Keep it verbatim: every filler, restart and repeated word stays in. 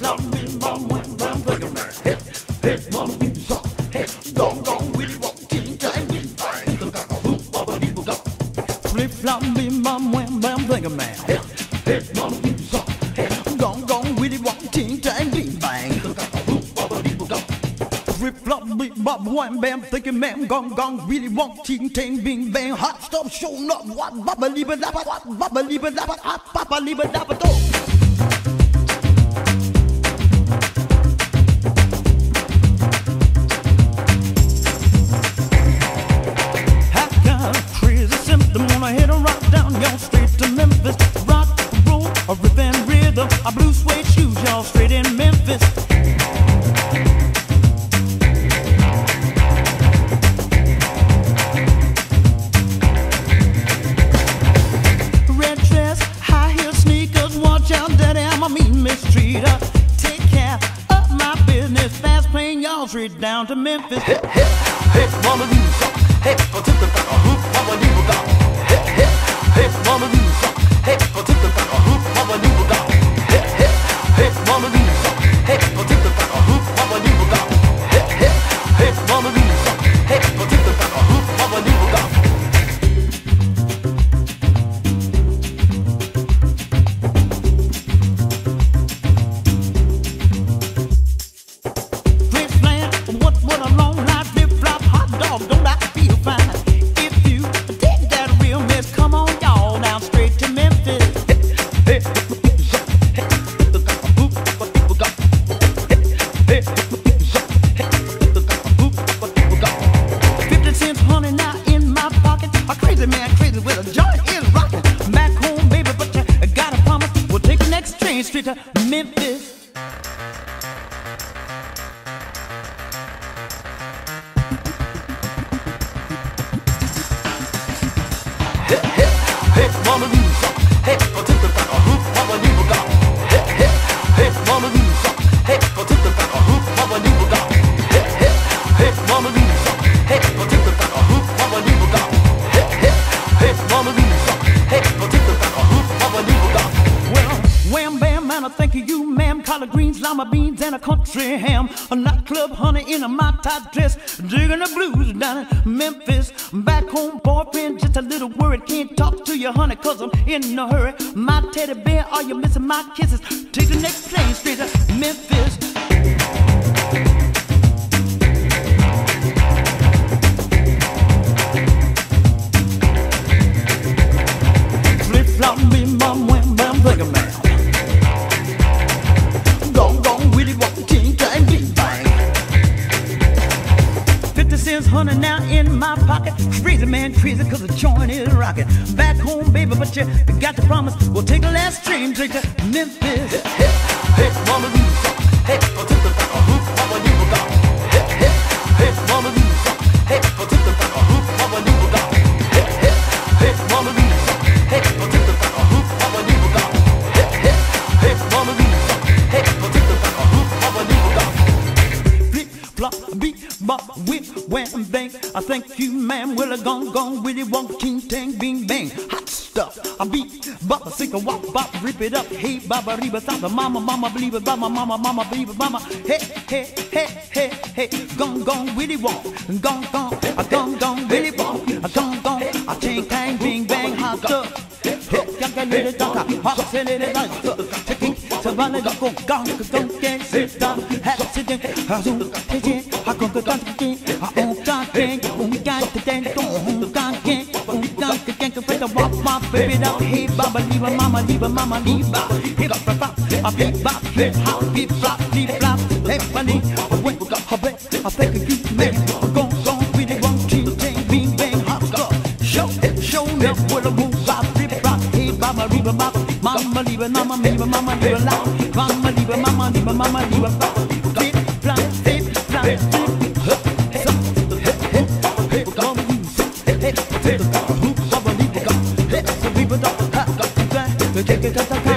flop, me mom, when I'm thinking man. Hey, hey, mama, be soft. Hey, gong gong, willy wonk, ting tang, ding bang. The cock a hoop, baba dee boo flip flop, me mom, when I'm thinking man. Hey, hey, mama, be soft. Hey, gong gong, willy wonk, ting tang, ding bang. The cock a hoop, baba dee boo flip flop, me mom, when I'm thinking man. Gong gong, willy wonk, ting tang, bing bang. Hot stuff, showing up, what, baba lee ba da ba, what, baba lee ba da ba, hot, baba lee ba da ba do. I hit a rock down, y'all, straight to Memphis. Rock, roll, a rip and rhythm. A blue suede shoes, y'all, straight in Memphis. Red dress, high heel sneakers. Watch out, daddy, I'm a mean mistreater. Take care of my business. Fast plane, y'all, straight down to Memphis. Hey, hey, hey, mama, do something. Hey, go to the back, a hoop, mama, do something. Hey, mama, do something. Hey, go to the back, a hoop, mama, do something. Hey, hey, hey, mama, do something. Hey, go to the back, a hoop, mama, do something. Hey, hey, hey, mama, do something. Hey, go to the back, a hoop, mama, do something. Flip flam, what, what a long life, flip flop, hot dog, don't I feel fine? If you dig that real mess, come on, y'all, down straight to Memphis. Hey, hey, hey, the cock a hoop, what people got? Hey, hey, hey, the cock a hoop, what people got? Fifty cents, honey, now in my pocket. A crazy man, crazy with a joint is rocking. Back home, baby, but you gotta promise we'll take the next train straight to Memphis. Hey, hey, hey, mama, do something. Hey, go to the back, a hoop, mama, do something. Hey, hey, hey, mama, do something. Hey, go to the back, a hoop, mama, do something. Hey, hey, hey, mama, do something. Hey, go to the back, a hoop, mama, do something. Hey, hey, hey, mama, do something. Hey, go to the back, a hoop, mama, do something. Well, wham bam, man, I think of you, ma'am. Collard greens, lima beans, and a country ham. A nightclub honey in a my-type dress, digging the blues down in Memphis. Back home, boyfriend, just a little worried. Can't talk to you, honey, cause I'm in a hurry. My teddy bear, are you missing my kisses? Take the next plane straight to Memphis. Flip-flop, me mom, when I'm thinking, man. Gong, gong, willy, wonk, ting, tang, ding, bang. Fifty cents, honey, now in my pocket. Crazy man, crazy, cause the joint is rocking. Back home, baby, but you got to promise we'll take the last train straight to Memphis. Hey, hey, hey, mama, do something. Hey, go to the back, a hoop, mama, do something. Hey, hey, hey, mama, do something. Hey, go to the back, a hoop, mama, do something. Hey, hey, hey, mama, do something. Hey, go to the back, a hoop, mama, do something. Hey, hey, hey, mama, do something. Hey, go to the back, a hoop, mama, do something. Flip, flop, beat, bop, whip, wham, bang. I thank you, ma'am. Well, a gong, gong, willy, wonk, ting, tang, bing, bang. Hot stuff. I beat, bop, sing a wop, bop, rip it up. Hey, baba, reba, saba, mama, mama, believe it, mama, mama, mama, believe it, mama. Hey, hey, hey, hey, hey. Gong, gong, willy, wonk. Gong, gong, a gong, gong, willy, wonk. A gong, gong, a ting, tang, bing, bang. Hot stuff. Hey, young little dog, hot, silly, little dog. Taking, savannah, gong, gong, gong, gang, sit down. Have sitting, I zoom, take it. I go, go, go, go, go. I own, got, gang, own, got, the dance, own, got, gang, own, got, the gang, the walk, my baby, up, hey, baba, leave a mama, leave a mama, leave a hip hop, a beat bop, hip hop, beat flop, beat flop, hey, money, I went, I bet, I think of you, man, go, go, really won't change, bang, bing, bang, hot stuff, show, show me what a move, bop, flip, flop, hey, baba, leave a mama, mama, leave a mama, leave a mama, leave a loud, mama, leave a mama, leave a mama, leave a flop, flip, flop, flip, flop, flip, Take it,